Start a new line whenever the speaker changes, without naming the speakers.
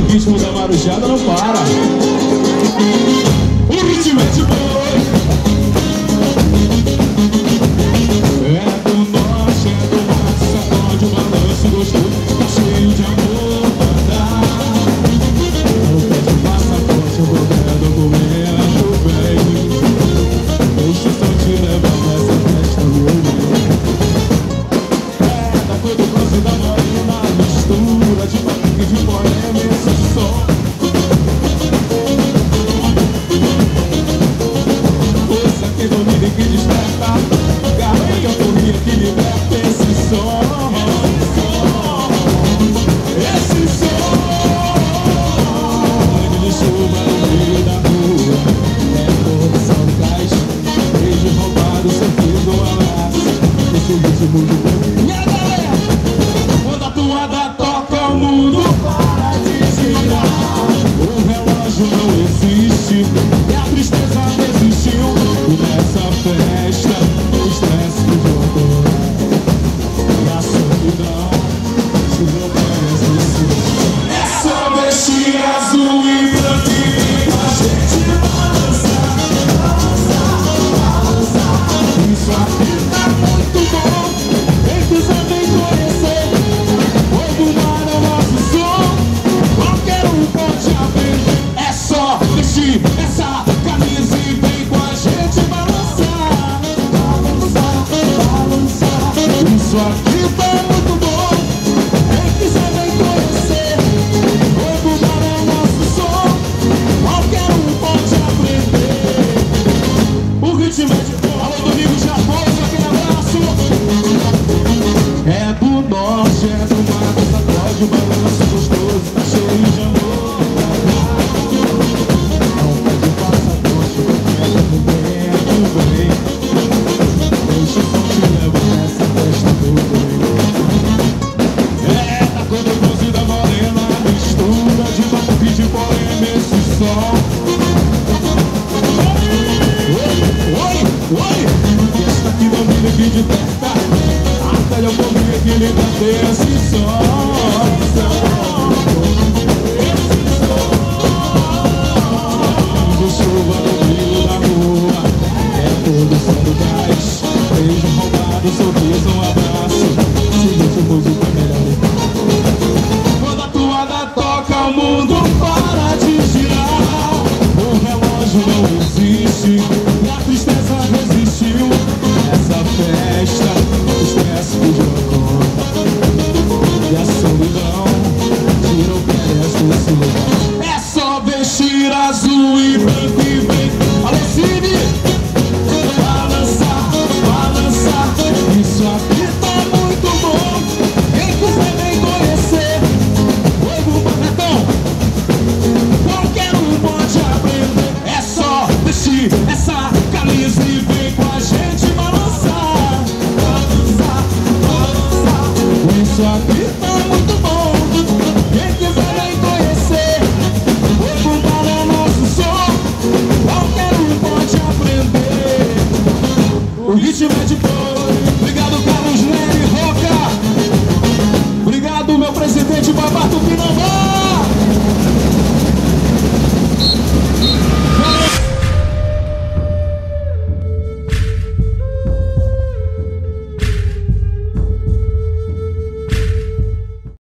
O ritmo da marujada não para. O ritmo é de boi. É do norte, é do mato, sacode o balanço gostoso. Tá cheio de amor pra dar. Não pede passaporte, eu vou dar documento, bem. Deixa eu só te levar nessa festa, meu bem. É da cor do bronze da morena, mistura de patrick e de poema, esse som. Força que domina e que desperta, garra que autoria que liberta esse som. Esse som. De chuva no meio da rua, é corrupção do cais, beijo roubado, sorriso, abraço, esse ritmo de bom. E a galera, quando a toada toca, o mundo para de girar. O relógio não existe e a tristeza desistiu. E nessa festa, o estresse do jogo e a solidão se reconhece. É só vestir azul e branco e vem com a gente balançar, balançar, balançar. Isso aqui tá muito bom. Vem cruzar, vem conhecer. O do mar é o nosso som. Qualquer um pode aprender. É só vestir essa camisa e vem com a gente balançar, balançar, balançar. Isso aqui tá muito bom. Vem cruzar, vem conhecer. O do mar é o nosso som. Qualquer um pode aprender. O ritmo é de bom. Alô, Domingo de Apoio, aquele abraço. É do norte, é do mato, sacode o balanço gostoso, tá cheio de amor pra dar. Não pede passaporte, qualquer documento, vem. Deixa eu só te levar nessa festa do bem. É da cor do bronze da morena, mistura de batuque de poema, esse som. Oi, oi, oi. Festa que domina e que de terra.